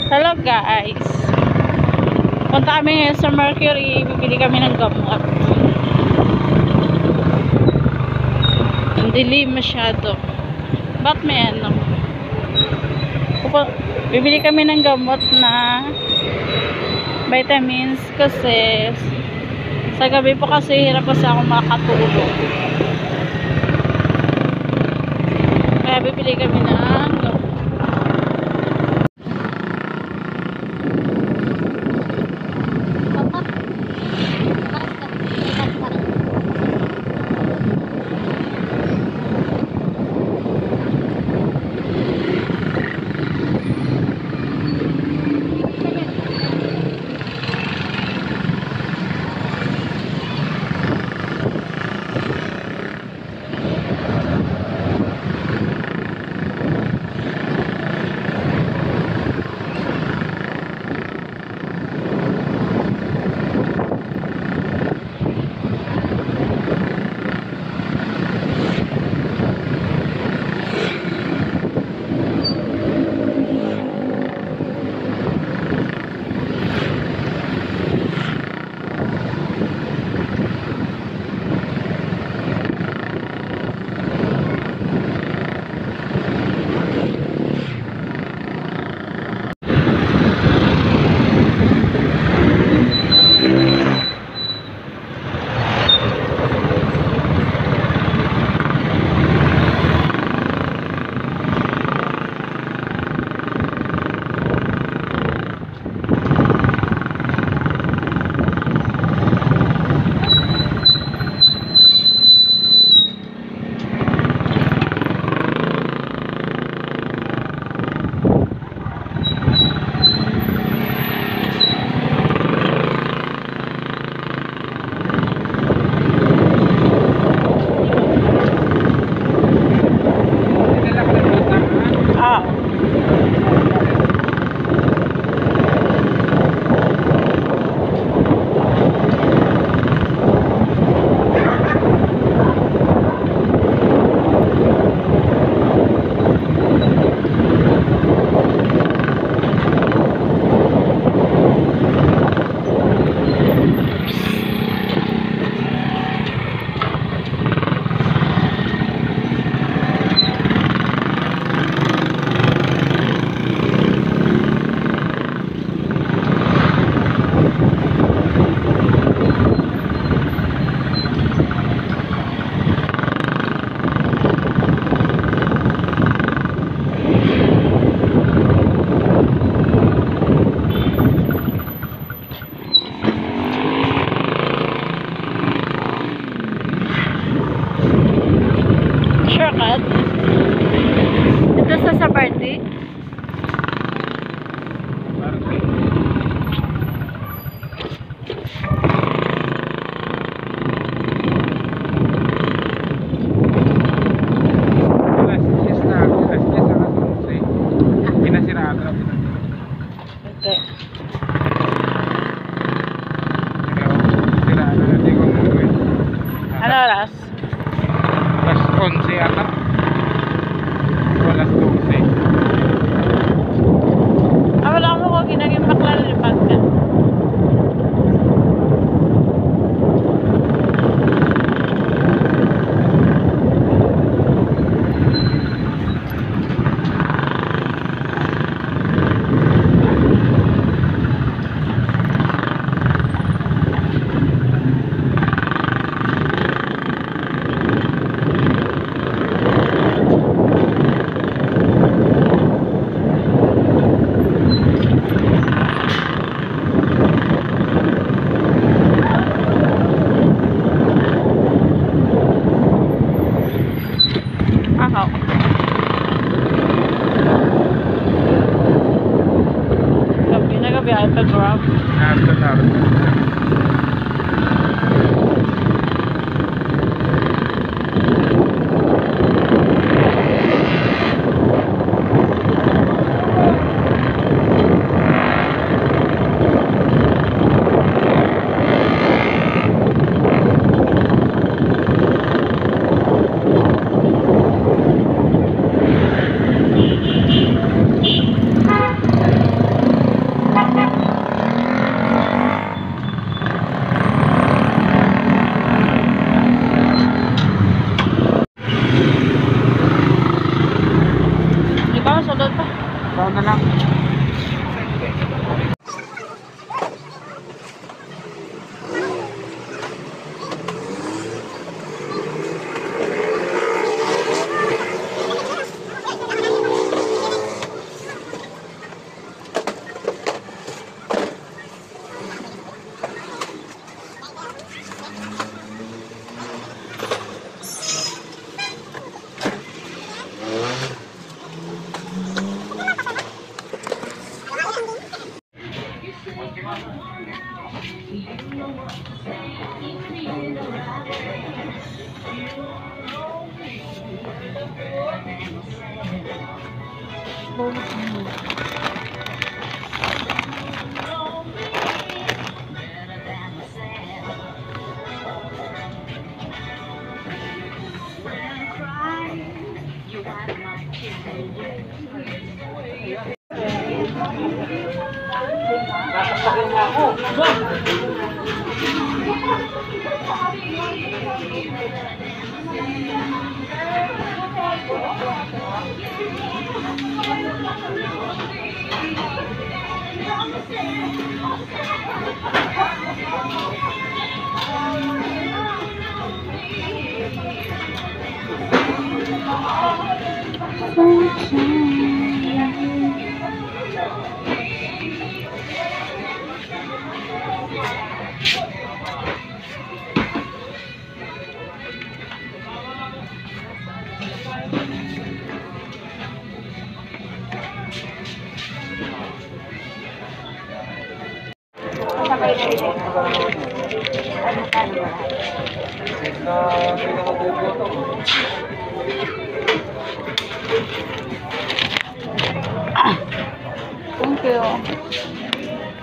Hello guys, punta kami ngayon sa Mercury, bibili kami ng gamot. Ang dilim masyado. Ba't may ano? Bibili kami ng gamot na vitamins kasi sa gabi po kasi hirap kasi ako makatulog. Kaya bibili kami ng gamot. Shortcut ito sa party. Ano oras? Alas 11 ata. Alas 12. Wala mo ko ginaging baklalipad ka. Gabi na gabi ay pag-grab. Thank you.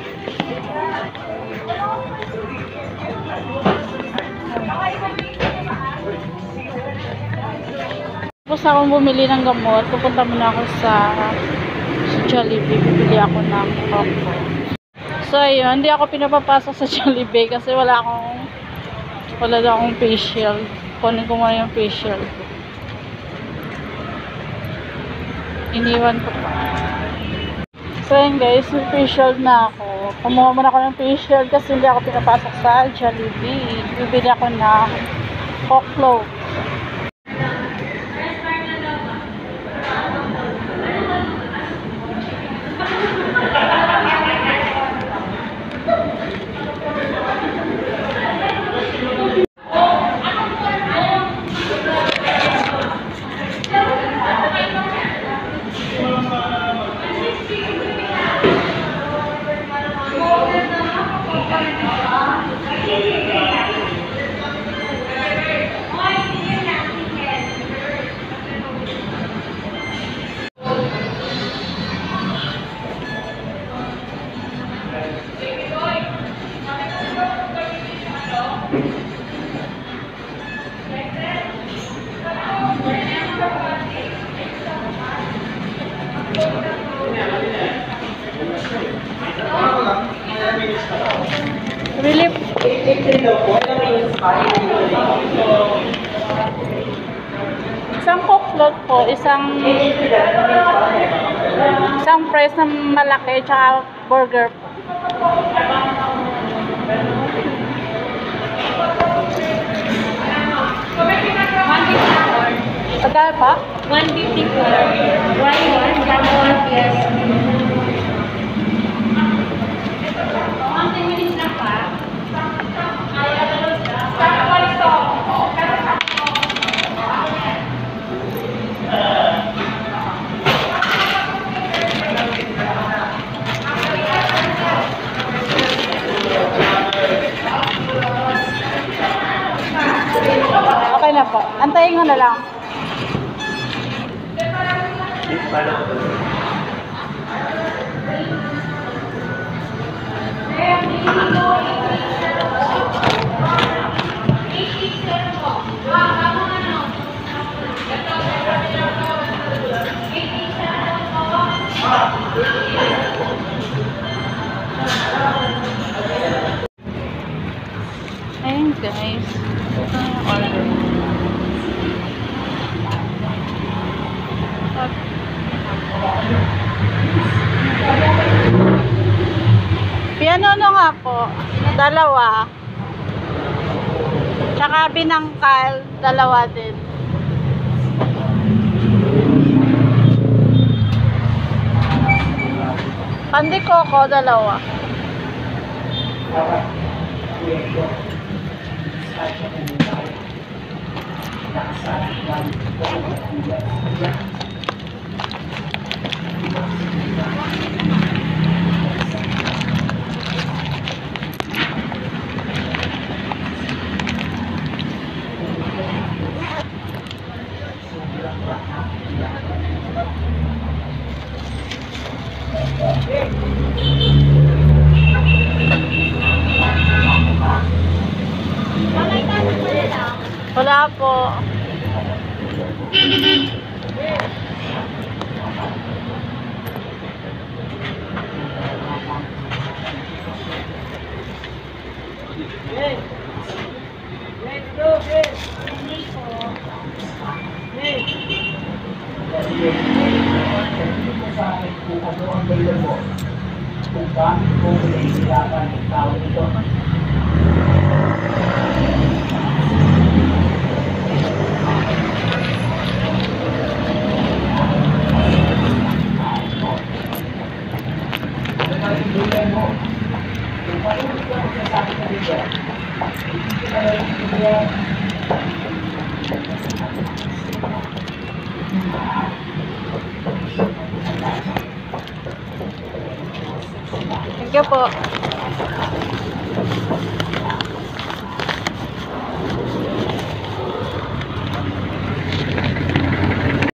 Tapos akong bumili ng gamot, pupunta muna ako sa Jollibee, bibili ako ng Coco. So ayun, hindi ako pinapapasok sa Jollibee kasi wala daw akong facial. Kunin ko muna yung facial. Iniwan ko pa. So ayun guys, may facial na ako. Kumuha muna ako ng facial kasi hindi ako pinapasok sa Jollibee. Bibili ako ng Coco. Really? Isang Coke float po, isang fries na malaki, tsaka burger po. Pagkala pa? 150 po. 1 gamon, yes. 10 minutes na pa. Okay na po. Antayin ko na lang. Ayun guys. Order. Piano na nga po. Dalawa. Tsaka binangkal. Dalawa din. Pandi Coco, dalawa. Wala po. Kung bakit po nahihirapan ang tao nito. Thank you po.